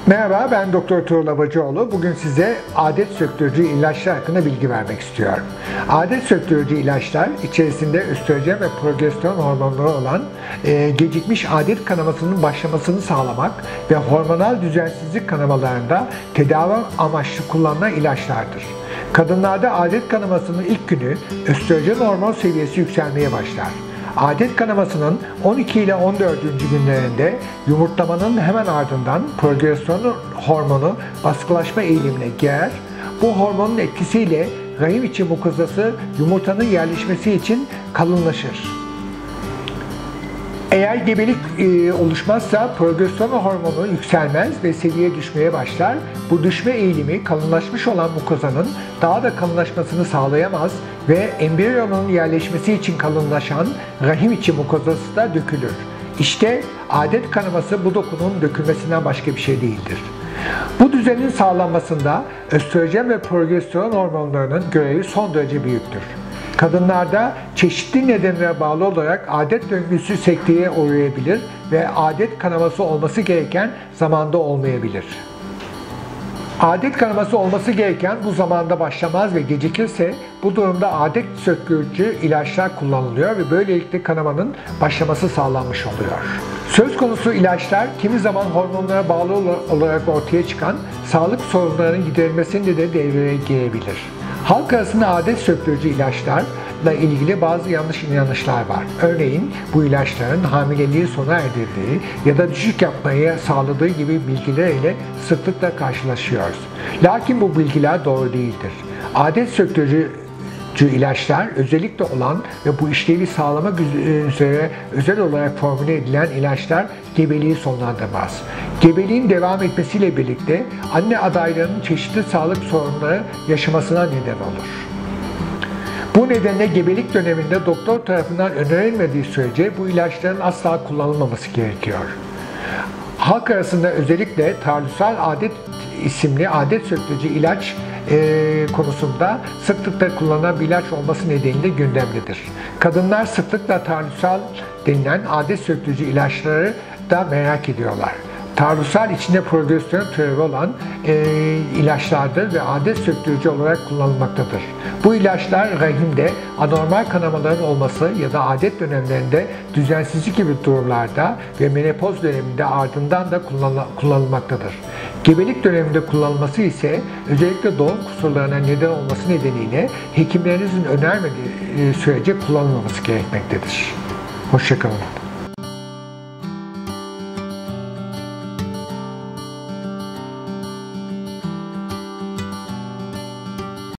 Merhaba, ben Doktor Tuğrul Abacıoğlu. Bugün size adet söktürücü ilaçlar hakkında bilgi vermek istiyorum. Adet söktürücü ilaçlar içerisinde östrojen ve progesteron hormonları olan gecikmiş adet kanamasının başlamasını sağlamak ve hormonal düzensizlik kanamalarında tedavi amaçlı kullanılan ilaçlardır. Kadınlarda adet kanamasının ilk günü östrojen hormon seviyesi yükselmeye başlar. Adet kanamasının 12 ile 14. günlerinde yumurtlamanın hemen ardından progesteron hormonu baskılaşma eğilimine girer. Bu hormonun etkisiyle rahim içi mukozası yumurtanın yerleşmesi için kalınlaşır. Eğer gebelik oluşmazsa progesteron hormonu yükselmez ve seviye düşmeye başlar. Bu düşme eğilimi kalınlaşmış olan mukozanın daha da kalınlaşmasını sağlayamaz ve embriyonun yerleşmesi için kalınlaşan rahim içi mukozası da dökülür. İşte adet kanaması bu dokunun dökülmesinden başka bir şey değildir. Bu düzenin sağlanmasında östrojen ve progesteron hormonlarının görevi son derece büyüktür. Kadınlarda çeşitli nedenlere bağlı olarak adet döngüsü sekteye uğrayabilir ve adet kanaması olması gereken zamanda olmayabilir. Adet kanaması olması gereken bu zamanda başlamaz ve gecikirse bu durumda adet söktürücü ilaçlar kullanılıyor ve böylelikle kanamanın başlaması sağlanmış oluyor. Söz konusu ilaçlar kimi zaman hormonlara bağlı olarak ortaya çıkan sağlık sorunlarının giderilmesinde de devreye girebilir. Halk arasında adet söktürücü ilaçlarla ilgili bazı yanlış inanışlar var. Örneğin bu ilaçların hamileliği sona erdirdiği ya da düşük yapmayı sağladığı gibi bilgilerle sıklıkla karşılaşıyoruz. Lakin bu bilgiler doğru değildir. Adet söktürücü ilaçlar özellikle olan ve bu işlevi sağlamak üzere özel olarak formüle edilen ilaçlar gebeliği sonlandırmaz. Gebeliğin devam etmesiyle birlikte anne adaylarının çeşitli sağlık sorunları yaşamasına neden olur. Bu nedenle gebelik döneminde doktor tarafından önerilmediği sürece bu ilaçların asla kullanılmaması gerekiyor. Halk arasında özellikle Tarlusal Adet isimli adet söktürücü ilaç konusunda sıklıkla kullanılan bir ilaç olması nedeniyle gündemdedir. Kadınlar sıklıkla Tarlusal denilen adet söktürücü ilaçları da merak ediyorlar. Tarlusal içinde progesteron türevi olan ilaçlardır ve adet söktürücü olarak kullanılmaktadır. Bu ilaçlar rahimde anormal kanamaların olması ya da adet dönemlerinde düzensizlik gibi durumlarda ve menopoz döneminde ardından da kullanılmaktadır. Gebelik döneminde kullanılması ise özellikle doğum kusurlarına neden olması nedeniyle hekimlerinizin önermediği sürece kullanılmaması gerekmektedir. Hoşça kalın.